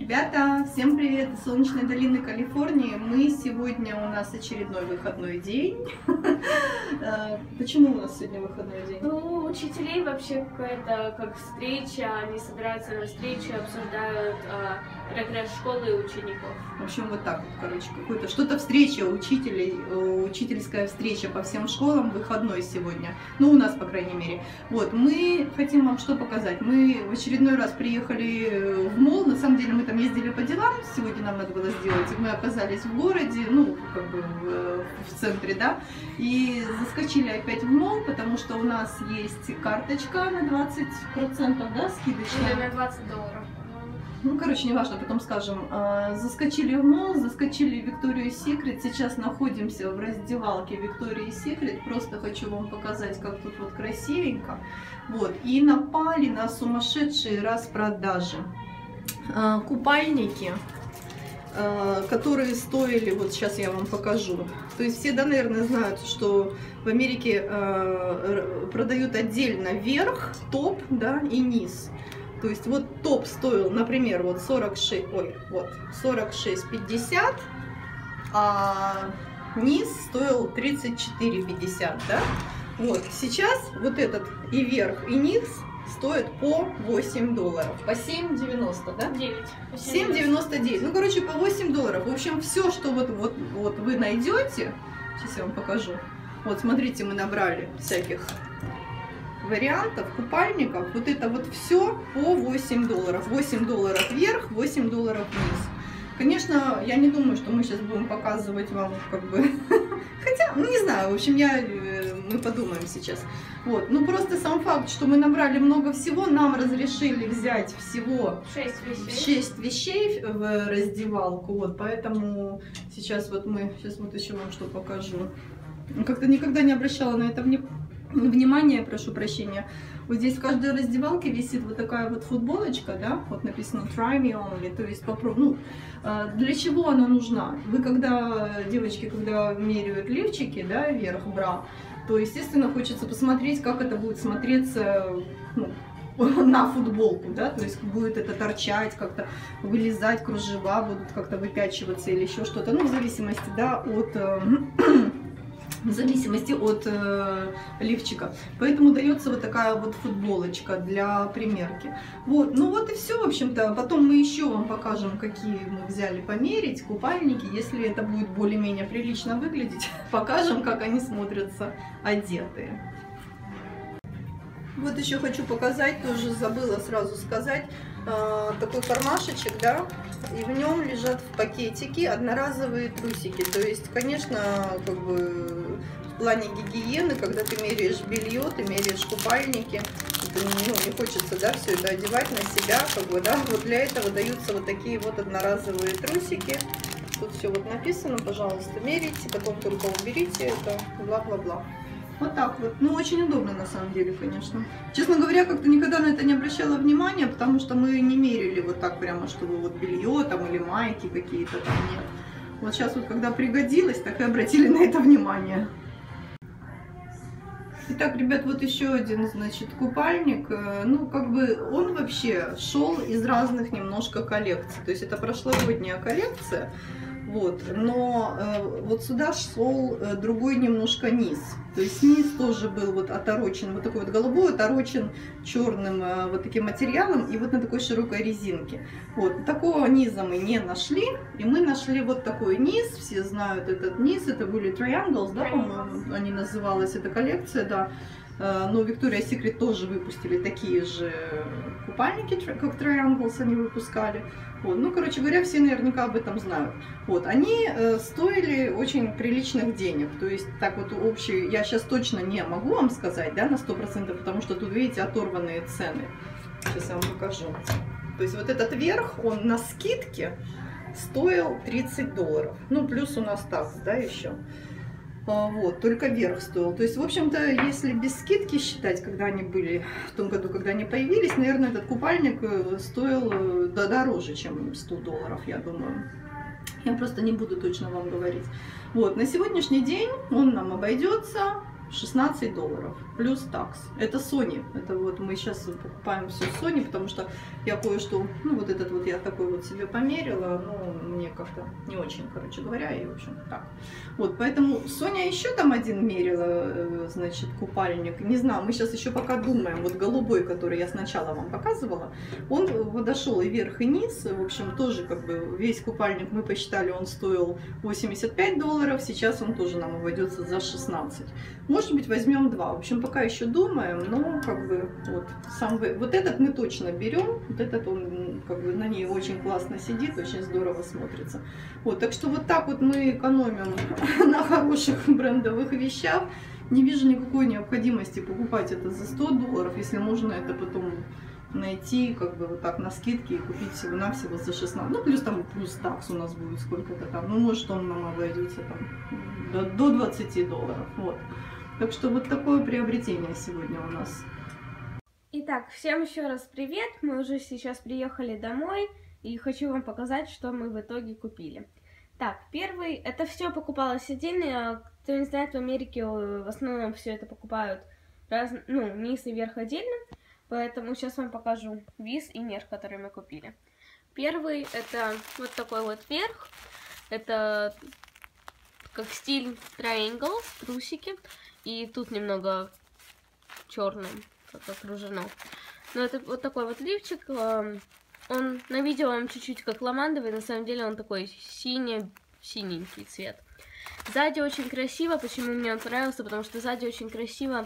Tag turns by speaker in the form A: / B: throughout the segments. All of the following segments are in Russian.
A: Ребята, всем привет из солнечной долины Калифорнии. У нас очередной выходной день. Почему у нас сегодня выходной день?
B: Ну, у учителей вообще какая-то как встреча, они собираются на встречу, обсуждают прогресс школы и учеников.
A: В общем, вот так вот, короче, какое-то что-то встреча учителей, учительская встреча по всем школам, выходной сегодня. Ну, у нас, по крайней мере. Вот, мы хотим вам что показать. Мы в очередной раз приехали в молл. На самом деле мы там ездили по делам, сегодня нам надо было сделать. И мы оказались в городе, ну, как бы в центре, да. И заскочили опять в молл, потому что у нас есть карточка на 20%, да, скидочная.
B: Или на $20.
A: Ну, короче, неважно, потом скажем. Заскочили в молл, заскочили в Victoria's Secret. Сейчас находимся в раздевалке Victoria's Secret. Просто хочу вам показать, как тут вот красивенько. Вот. И напали на сумасшедшие распродажи. Купальники, которые стоили, вот сейчас я вам покажу. То есть все, да, наверное, знают, что в Америке продают отдельно верх, топ, да, и низ. То есть вот топ стоил, например, вот 46,50, а низ стоил 34,50, да? Вот сейчас вот этот и верх, и низ стоит по $8, по $7,90, да? 7,99. Ну, короче, по $8. В общем, все, что вот вы найдете, сейчас я вам покажу. Вот, смотрите, мы набрали всяких вариантов, купальников. Вот это вот все по $8. $8 вверх, $8 вниз. Конечно, я не думаю, что мы сейчас будем показывать вам, как бы, хотя, ну, не знаю, в общем, мы подумаем сейчас. Вот, ну, просто сам факт, что мы набрали много всего, нам разрешили взять всего 6 вещей в раздевалку, вот, поэтому сейчас вот еще вам что покажу. Как-то никогда не обращала на это внимание, прошу прощения. Вот здесь в каждой раздевалке висит вот такая вот футболочка, да, вот написано Try Me Only, то есть попробуй. Ну, для чего она нужна? Вы девочки, когда меряют лифчики, да, вверх бра, то, естественно, хочется посмотреть, как это будет смотреться, ну, на футболку, да, то есть будет это торчать, как-то вылезать, кружева будут как-то выпячиваться или еще что-то, ну, в зависимости, да, от лифчика. Поэтому дается вот такая вот футболочка для примерки. Вот, ну вот и все, в общем-то. Потом мы еще вам покажем, какие мы взяли померить, купальники. Если это будет более-менее прилично выглядеть, покажем, как они смотрятся одетые. Вот еще хочу показать, тоже забыла сразу сказать, такой кармашечек, да, и в нем лежат в пакетике одноразовые трусики. То есть, конечно, как бы в плане гигиены, когда ты меряешь белье, ты меряешь купальники, ну, не хочется, да, все это одевать на себя, как бы, да, вот для этого даются вот такие вот одноразовые трусики. Тут все вот написано, пожалуйста, мерите, потом только уберите это, бла-бла-бла. Вот так вот. Ну, очень удобно на самом деле, конечно. Честно говоря, как-то никогда на это не обращала внимания, потому что мы не мерили вот так прямо, чтобы вот белье там или майки какие-то там нет. Вот сейчас вот, когда пригодилось, так и обратили на это внимание. Итак, ребят, вот еще один, значит, купальник. Ну, как бы он вообще шел из разных немножко коллекций. То есть это прошлогодняя коллекция. Вот, но вот сюда шел другой немножко низ. То есть низ тоже был вот оторочен, вот такой вот голубой, оторочен черным вот таким материалом и вот на такой широкой резинке. Вот, такого низа мы не нашли, и мы нашли вот такой низ. Все знают этот низ, это были Triangles, да, по-моему, они называлась эта коллекция, да. Но Victoria's Secret тоже выпустили такие же купальники, как Triangles они выпускали. Вот. Ну, короче говоря, все наверняка об этом знают. Вот. Они стоили очень приличных денег. То есть, так вот общий, я сейчас точно не могу вам сказать, да, на 100%, потому что тут, видите, оторванные цены. Сейчас я вам покажу. То есть, вот этот верх, он на скидке стоил $30. Ну, плюс у нас такс, да, еще. Вот, только верх стоил. То есть, в общем-то, если без скидки считать, когда они были, в том году, когда они появились, наверное, этот купальник стоил дороже, чем $100, я думаю. Я просто не буду точно вам говорить. Вот, на сегодняшний день он нам обойдется 16 долларов плюс такс. Это Sony. Это вот мы сейчас покупаем все Sony, потому что я кое-что, ну вот этот вот я такой вот себе померила, но мне как-то не очень, короче говоря, и в общем так. Вот, поэтому Соня еще там один мерила, значит, купальник. Не знаю, мы сейчас еще пока думаем. Вот голубой, который я сначала вам показывала, он подошел и вверх, и низ. В общем, тоже как бы весь купальник мы посчитали, он стоил 85 долларов. Сейчас он тоже нам обойдется за 16. Может быть, возьмем два. В общем, пока еще думаем, но как бы вот сам вот этот мы точно берем. Вот этот он как бы на ней очень классно сидит, очень здорово смотрится. Вот, так что вот так вот мы экономим на хороших брендовых вещах. Не вижу никакой необходимости покупать это за 100 долларов, если можно это потом найти как бы вот так на скидке и купить всего-навсего за 16. Ну, плюс такс у нас будет сколько-то там. Ну, может, он нам обойдется там до 20 долларов. Вот. Так что вот такое приобретение сегодня у нас.
B: Итак, всем еще раз привет. Мы уже сейчас приехали домой и хочу вам показать, что мы в итоге купили. Так, первый, это все покупалось отдельно. Кто не знает, в Америке в основном все это покупают низ и верх отдельно. Поэтому сейчас вам покажу низ и верх, который мы купили. Первый это вот такой вот верх. Это как стиль triangle, трусики. И тут немного черным, как окружено. Но это вот такой вот лифчик. Он на видео он чуть-чуть как ламандовый, на самом деле он такой синенький цвет. Сзади очень красиво. Почему мне он понравился? Потому что сзади очень красиво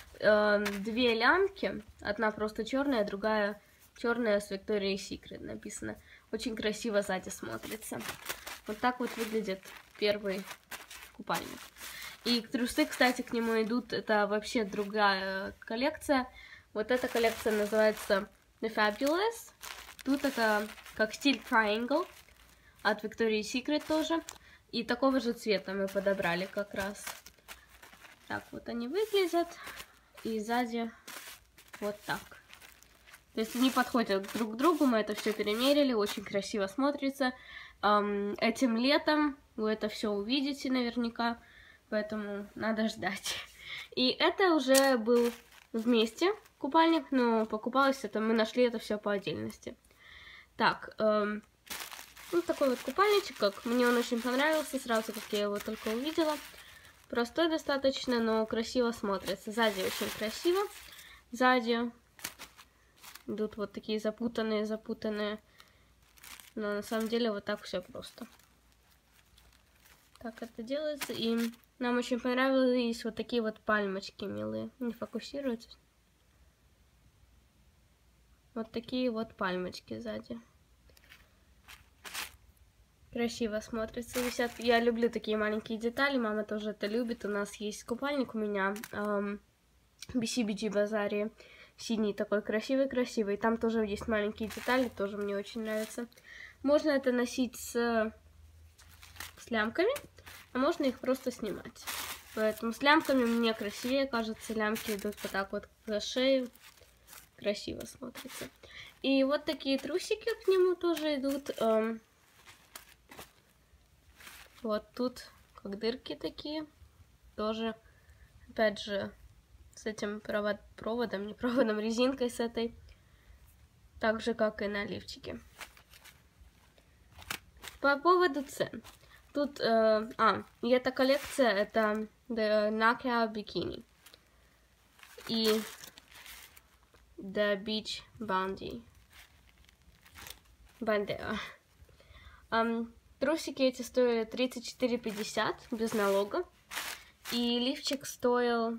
B: две лямки. Одна просто черная, другая черная с Victoria's Secret написано. Очень красиво сзади смотрится. Вот так вот выглядит первый купальник. И трусы, кстати, к нему идут. Это вообще другая коллекция. Вот эта коллекция называется The Fabulous. Тут это как стиль triangle от Victoria's Secret тоже. И такого же цвета мы подобрали как раз. Так вот они выглядят. И сзади вот так. То есть они подходят друг к другу. Мы это все перемерили. Очень красиво смотрится. Этим летом вы это все увидите наверняка. Поэтому надо ждать. И это уже был вместе купальник. Но покупалось это. Мы нашли это все по отдельности. Так. Вот такой вот купальничек, как мне он очень понравился, сразу как я его только увидела. Простой достаточно, но красиво смотрится. Сзади очень красиво. Сзади идут вот такие запутанные. Но на самом деле вот так все просто. Так это делается. И нам очень понравились вот такие вот пальмочки милые. Не фокусируются. Вот такие вот пальмочки сзади. Красиво смотрится, висят. Я люблю такие маленькие детали, мама тоже это любит. У нас есть купальник у меня в BCBG базаре, синий такой красивый. Там тоже есть маленькие детали, тоже мне очень нравится. Можно это носить с лямками, а можно их просто снимать. Поэтому с лямками мне красивее кажется, лямки идут вот так вот за шею. Красиво смотрится. И вот такие трусики к нему тоже идут. Вот тут как дырки такие. Тоже, опять же, с этим резинкой с этой. Так же, как и на лифчике. По поводу цен. Тут, и эта коллекция, это The Nakia Bikini. И The Beach Bandera. Трусики эти стоили $34.50 без налога. И лифчик стоил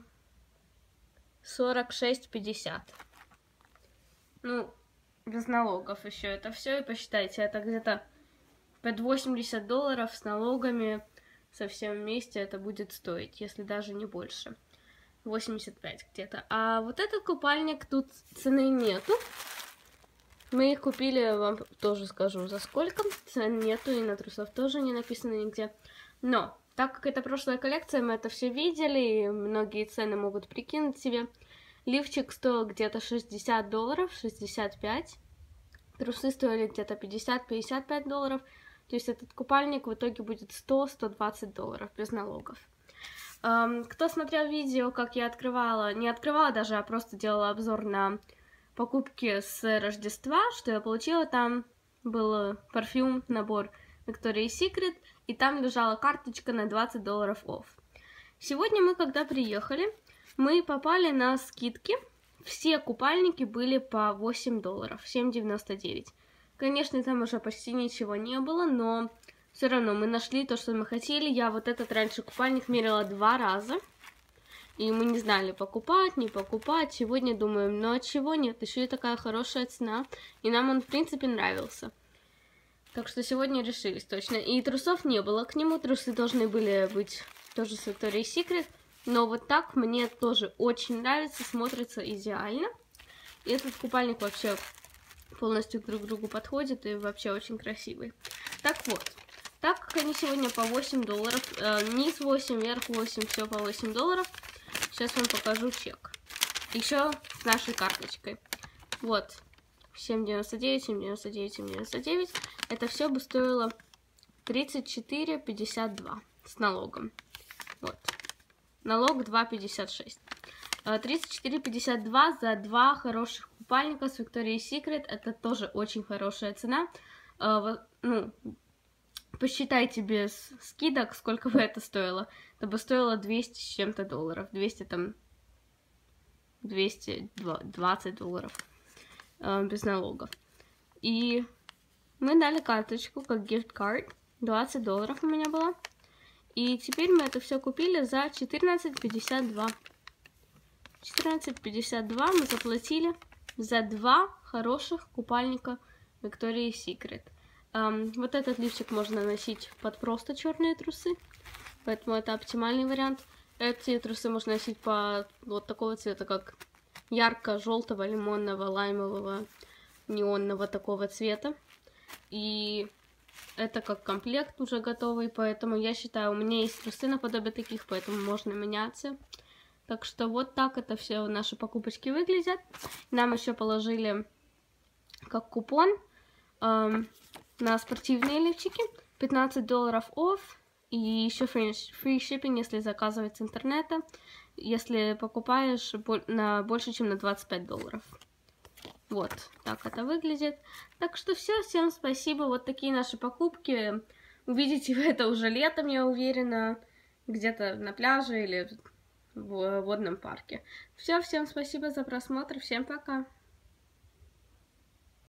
B: $46.50. Ну, без налогов еще это все. И посчитайте, это где-то под $80 с налогами со всем вместе это будет стоить, если даже не больше. 85 где-то. А вот этот купальник, тут цены нету. Мы их купили, вам тоже скажу, за сколько. Цен нету, и на трусов тоже не написано нигде. Но, так как это прошлая коллекция, мы это все видели, и многие цены могут прикинуть себе. Лифчик стоил где-то $60, 65. Трусы стоили где-то $50-55. То есть этот купальник в итоге будет $100-120 без налогов. Кто смотрел видео, как я открывала, не открывала даже, а просто делала обзор на покупки с Рождества, что я получила, там был парфюм, набор Victoria's Secret, и там лежала карточка на $20 off. Сегодня мы, когда приехали, мы попали на скидки. Все купальники были по $8, $7,99. Конечно, там уже почти ничего не было, но все равно мы нашли то, что мы хотели. Я вот этот раньше купальник мерила 2 раза. И мы не знали, покупать, не покупать. Сегодня думаем, ну а чего нет? Еще и такая хорошая цена. И нам он, в принципе, нравился. Так что сегодня решились точно. И трусов не было к нему. Трусы должны были быть тоже с Victoria's Secret. Но вот так мне тоже очень нравится. Смотрится идеально. И этот купальник вообще полностью друг к другу подходит. И вообще очень красивый. Так вот. Так как они сегодня по $8. Низ 8, верх 8, все по $8. Сейчас вам покажу чек. Еще с нашей карточкой. Вот. 7,99, 7,99, 7,99. Это все бы стоило 34,52 с налогом. Вот. Налог 2,56. 34,52 за 2 хороших купальника с Victoria's Secret. Это тоже очень хорошая цена. Ну, посчитайте без скидок, сколько бы это стоило. Это бы стоило 200 с чем-то долларов. 220 долларов без налогов. И мы дали карточку, как gift card. $20 у меня было. И теперь мы это все купили за $14,52. $14,52 мы заплатили за 2 хороших купальника Victoria's Secret. Вот этот лифчик можно носить под просто черные трусы, поэтому это оптимальный вариант. Эти трусы можно носить по вот такого цвета, как ярко-желтого, лимонного, лаймового, неонного такого цвета. И это как комплект уже готовый, поэтому я считаю, у меня есть трусы наподобие таких, поэтому можно меняться. Так что вот так это все наши покупочки выглядят. Нам еще положили как купон на спортивные лифчики, $15 off, и еще free shipping, если заказывать с интернета, если покупаешь на больше, чем на $25. Вот, так это выглядит. Так что все, всем спасибо, вот такие наши покупки. Увидите вы это уже летом, я уверена, где-то на пляже или в водном парке. Все, всем спасибо за просмотр, всем пока!